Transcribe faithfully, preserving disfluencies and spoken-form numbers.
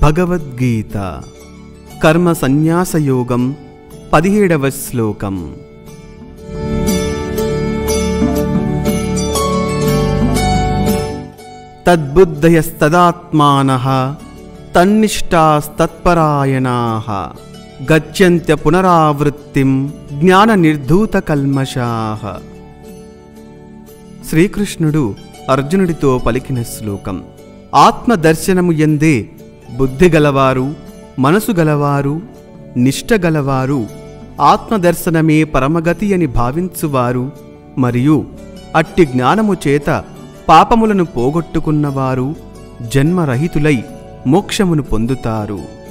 భగవద్గీత కర్మ సన్యాసయోగం పదిహేడవ శ్లోకం. తద్బుద్ధయస్తదాత్మానః తన్నిష్టాస్తత్పరాయణాః గచ్చంత్య పునరావృత్తిం జ్ఞాన నిర్ధూత కల్మషాః. శ్రీకృష్ణుడు అర్జునుడితో పలికిన శ్లోకం. ఆత్మదర్శనము యందే బుద్ధిగలవారు, మనసు గలవారు, నిష్ఠగలవారు, ఆత్మదర్శనమే పరమగతి అని భావించువారు మరియు అట్టి జ్ఞానము చేత పాపములను పోగొట్టుకున్నవారు జన్మరహితులై మోక్షమును పొందుతారు.